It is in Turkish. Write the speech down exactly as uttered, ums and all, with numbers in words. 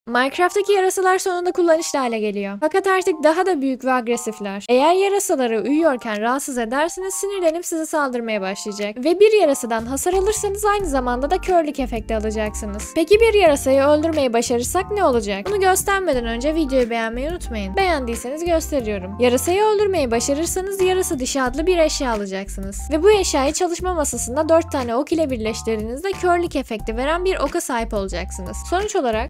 Minecraft'taki yarasalar sonunda kullanışlı hale geliyor. Fakat artık daha da büyük ve agresifler. Eğer yarasaları uyuyorken rahatsız ederseniz sinirlenip size saldırmaya başlayacak. Ve bir yarasadan hasar alırsanız aynı zamanda da körlük efekti alacaksınız. Peki bir yarasayı öldürmeyi başarırsak ne olacak? Bunu göstermeden önce videoyu beğenmeyi unutmayın. Beğendiyseniz gösteriyorum. Yarasayı öldürmeyi başarırsanız yarasa dişi adlı bir eşya alacaksınız. Ve bu eşyayı çalışma masasında dört tane ok ile birleştirdiğinizde körlük efekti veren bir oka sahip olacaksınız. Sonuç olarak